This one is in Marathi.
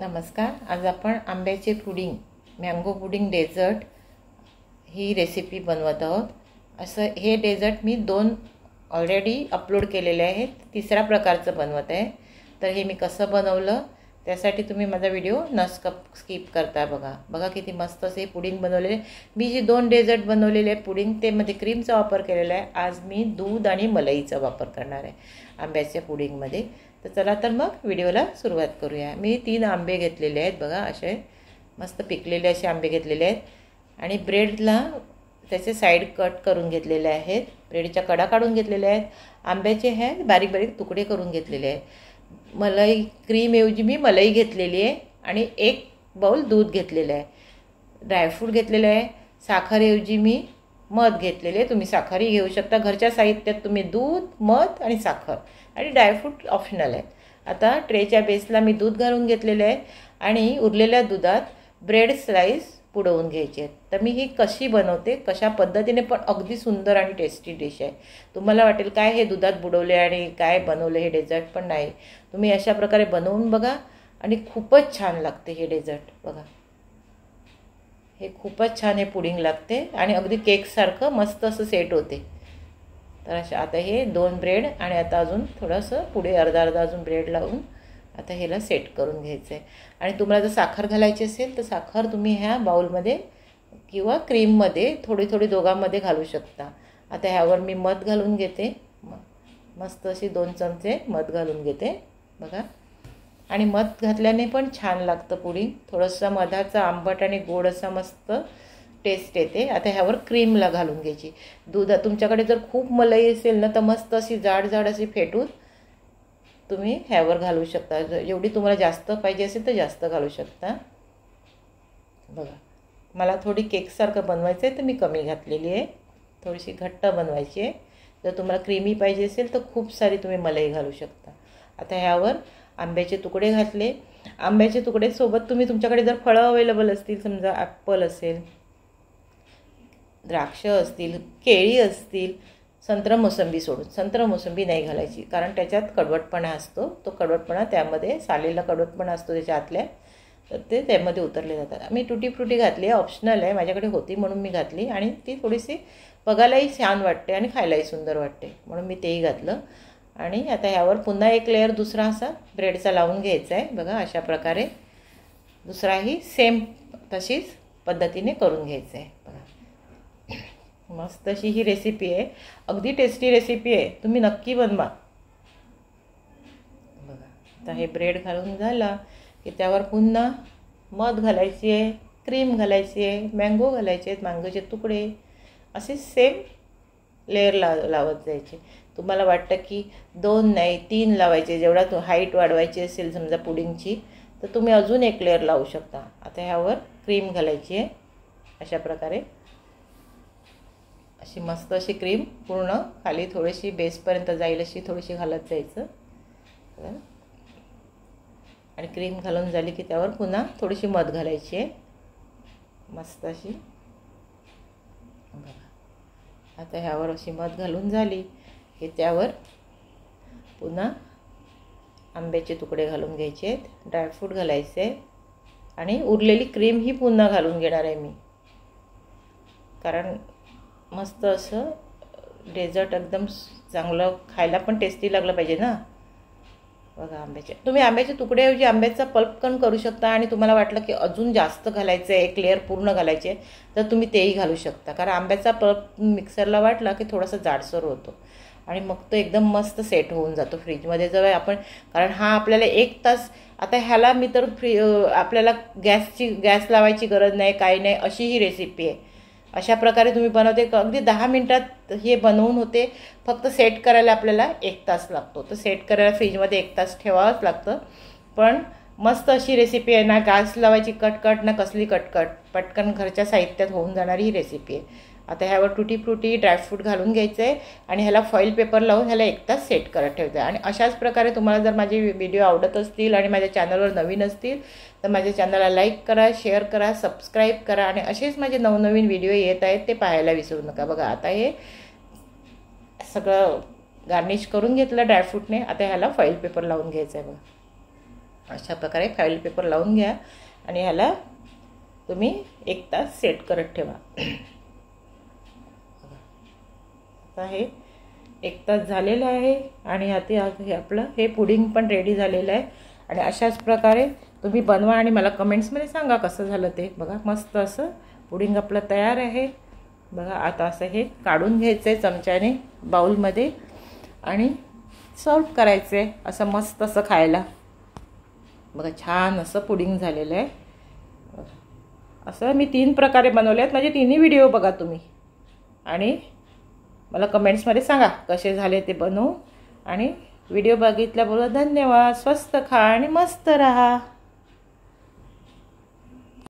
नमस्कार. आज आपण आंब्याचे पुडिंग, मँगो पुडिंग डेझर्ट ही रेसिपी बनवत आहोत. असं हे डेझर्ट मी 2 ऑलरेडी अपलोड केलेले आहेत. तिसऱ्या प्रकारचं बनवत आहे. तर हे मी कसं बनवलं त्यासाठी तुम्ही माझा व्हिडिओ स्किप करता. बघा किती मस्त असे पुडिंग बनवलेले. मी जी 2 डेझर्ट बनवलेले आहे पुडिंग ते मध्ये क्रीमचा वापर केलेला आहे. आज मी दूध आणि मलईचा वापर करणार आहे आंब्याच्या पुडिंगमध्ये. तर चला तर मग व्हिडिओला सुरुवात करूया. मी 3 आंबे घेतलेले आहेत. बघा असे मस्त पिकलेले असे आंबे घेतलेले आहेत आणि ब्रेडला त्याचे साईड कट करून घेतलेले आहेत. ब्रेडच्या कडा काढून घेतलेल्या आहेत. आंब्याचे हे बारीक बारीक तुकडे करून घेतलेले आहेत. मलाई क्रीमऐवजी मी मलाई घेतलेली आहे आणि 1 बाउल दूध घेतलेलं आहे. ड्रायफ्रूट घेतलेलं आहे. साखरेऐवजी मी मध घेतलेले आहे. तुम्ही साखरही घेऊ शकता. घरच्या साहित्यात तुम्ही दूध, मध आणि साखर आणि ड्रायफ्रूट ऑप्शनल आहे. आता ट्रेच्या बेसला मी दूध घालून घेतलेलं आहे आणि उरलेल्या दुधात ब्रेड स्लाइस बुडवून घ्यायचे आहेत. तर मी ही कशी बनवते, कशा पद्धतीने, पण अगदी सुंदर आणि टेस्टी डिश आहे. तुम्हाला वाटेल काय हे दुधात बुडवले आणि काय बनवले हे डेझर्ट, पण नाही. तुम्ही अशा प्रकारे बनवून बघा आणि खूपच छान लागते हे डेझर्ट. बघा हे खूपच छान हे पुडिंग लागते आणि अगदी केकसारखं मस्त असं सेट होते. तर अशा आता हे 2 ब्रेड आणि आता अजून थोडंसं पुढे अर्धा अजून ब्रेड लावून आता ह्याला सेट करून घ्यायचं आहे. आणि तुम्हाला जर साखर घालायची असेल तर साखर तुम्ही ह्या बाउलमध्ये किंवा क्रीममध्ये थोडी दोघांमध्ये घालू शकता. आता ह्यावर मी मध घालून घेते. मस्त अशी 2 चमचे मध घालून घेते. बघा आणि मध घातल्याने पण छान लागतं पुडिंग. थोडंसं मधाचा आंबट आणि गोड असा मस्त टेस्ट येते. आता ह्यावर क्रीमला घालून घ्यायची. दूध तुमच्याकडे जर खूप मलाई असेल ना तर मस्त अशी जाड अशी फेटून तुम्ही ह्यावर घालू शकता. जेवढी तुम्हाला जास्त पाहिजे असेल तर जास्त घालू शकता. बघा मला थोडी केकसारखं बनवायचं आहे तर मी कमी घातलेली आहे. थोडीशी घट्ट बनवायची आहे. जर तुम्हाला क्रीमी पाहिजे असेल तर खूप सारी तुम्ही मलाई घालू शकता. आता ह्यावर आंब्याचे तुकडे घातले. आंब्याचे तुकडे सोबत तुम्ही तुमच्याकडे जर फळं अवेलेबल असतील, समजा ॲपल असेल, द्राक्ष असतील, केळी असतील, संत्र मोसंबी सोडून, संत्र मोसंबी नाही घालायची कारण त्याच्यात कडवटपणा असतो. तो कडवटपणा त्यामध्ये सालेला कडवटपणा असतो त्याच्या आतल्या, तर ते त्यामध्ये उतरले जातात. मी टुटी फ्रुटी घातली आहे, ऑप्शनल आहे. माझ्याकडे होती म्हणून मी घातली आणि ती थोडीशी बघायलाही छान वाटते आणि खायलाही सुंदर वाटते म्हणून मी तेही घातलं. आणि आता ह्यावर पुन्हा एक लेअर दुसरा असा ब्रेडचा लावून घ्यायचा आहे. बघा अशा प्रकारे दुसराही सेम तशीच पद्धतीने करून घ्यायचं आहे. बघा मस्त अशी ही रेसिपी आहे. अगदी टेस्टी रेसिपी आहे. तुम्ही नक्की बनवा. बघा आता हे ब्रेड घालून झाला की त्यावर पुन्हा मध घालायची आहे, क्रीम घालायची आहे, मँगो घालायचे आहेत, मँगोचे तुकडे असे सेम लेअर लावत जायचे. तुम्हाला वाटतं की 2 नाही 3 लावायचे. जेवढा तो हाईट वाढवायची असेल समजा पुडिंगची तर तुम्ही अजून 1 लेअर लावू शकता. आता ह्यावर क्रीम घालायची आहे. अशा प्रकारे अशी मस्त अशी क्रीम पूर्ण खाली थोडीशी बेसपर्यंत जाईल अशी थोडीशी घालत जायचं. आणि क्रीम घालून झाली की त्यावर पुन्हा थोडीशी मध घालायची आहे मस्त अशी. बघा आता ह्यावर अशी मध घालून झाली की त्यावर पुन्हा आंब्याचे तुकडे घालून घ्यायचे आहेत, ड्रायफ्रूट घालायचे आहे आणि उरलेली क्रीम ही पुन्हा घालून घेणार आहे मी. कारण मस्त असं डेझर्ट एकदम चांगलं खायला पण टेस्टी लागलं पाहिजे ना. बघा तुम्ही आंब्याचे तुकड्याऐवजी आंब्याचा पल्प पण करू शकता आणि तुम्हाला वाटलं की अजून जास्त घालायचं आहे, 1 लेअर पूर्ण घालायचे तर तुम्ही तेही घालू शकता. कारण आंब्याचा पल्प मिक्सरला वाटला की थोडासा जाडसर होतो आणि मग तो एकदम मस्त सेट होऊन जातो फ्रीजमध्ये जवळ आपण. कारण हा आपल्याला 1 तास, आता ह्याला मी तर आपल्याला गॅस लावायची गरज नाही, काही नाही, अशी ही रेसिपी आहे. अशा प्रकारे तुम्ही बनवते अगदी 10 मिनटात हे बनवून होते. फक्त सेट करायला आपल्याला 1 तास लागतो. तर सेट करायला फ्रीजमध्ये 1 तास ठेवावंच लागतं. पण मस्त अशी रेसिपी आहे. ना गॅस लावायची कटकट ना कसली कटकट, पटकन घरच्या साहित्यात होऊन जाणारी ही रेसिपी आहे. आता ह्यावर टुटी फ्रुटी ड्रायफ्रूट घालून घ्यायचं आहे आणि ह्याला फॉईल पेपर लावून ह्याला 1 तास सेट करत ठेवायचं आहे. आणि अशाच प्रकारे तुम्हाला जर माझे व्हिडिओ आवडत असतील आणि माझ्या चॅनलवर नवीन असतील तर माझ्या चॅनलला लाईक करा, शेअर करा, सबस्क्राईब करा आणि असेच माझे नवनवीन व्हिडिओ येत आहेत ते पाहायला विसरू नका. बघा आता हे सगळं गार्निश करून घेतलं ड्रायफ्रूटने. आता ह्याला फॉईल पेपर लावून घ्यायचं आहे. बघा अशा प्रकारे फॉईल पेपर लावून घ्या आणि ह्याला तुम्ही 1 तास सेट करत ठेवा. आता हे 1 तास झालेलं आहे आणि आता हे आपलं हे पुडिंग पण रेडी झालेलं आहे. आणि अशाच प्रकारे तुम्ही बनवा आणि मला कमेंट्समध्ये सांगा कसं झालं ते. बघा मस्त असं पुडिंग आपलं तयार आहे. बघा आता असं हे काढून घ्यायचं आहे चमच्याने बाउलमध्ये आणि सर्व करायचं आहे असं मस्त असं खायला. बघा छान असं पुडिंग झालेलं आहे. असं मी 3 प्रकारे बनवले आहेत. माझे 3ही व्हिडिओ बघा तुम्ही आणि मला कमेंट्समध्ये सांगा कसे झाले ते बनवून. आणि व्हिडिओ बघितल्याबरोबर धन्यवाद. स्वस्त खा आणि मस्त रहा.